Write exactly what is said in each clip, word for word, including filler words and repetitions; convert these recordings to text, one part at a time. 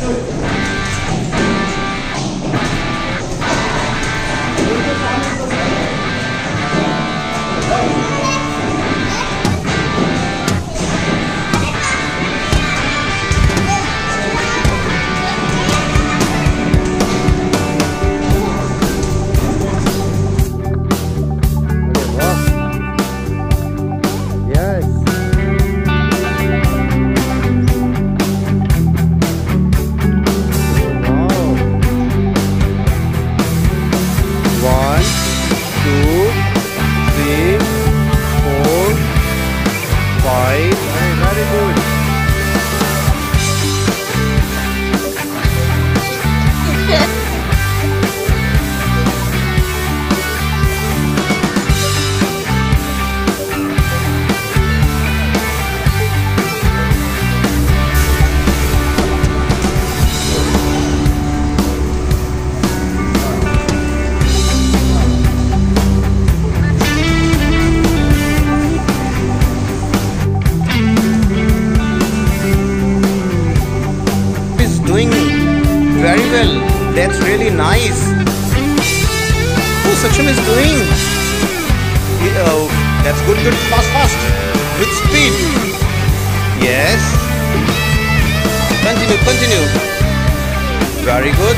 Very well. That's really nice. Oh, Saksham is doing. Yeah, oh, that's good, good. Fast, fast. With speed. Yes. Continue, continue. Very good.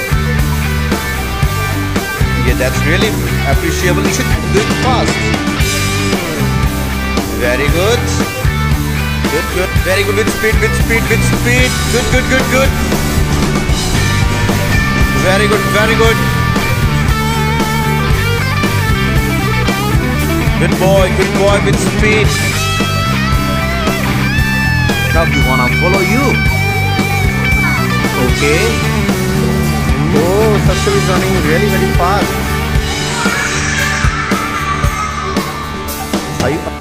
Yeah, that's really appreciable. You should do it fast. Very good. Good, good. Very good with speed, with speed, with speed. Good, good, good, good. Very good, very good. Good boy, good boy with speed. Now we wanna follow you. Okay. Oh, Saksham is running really very fast. Are you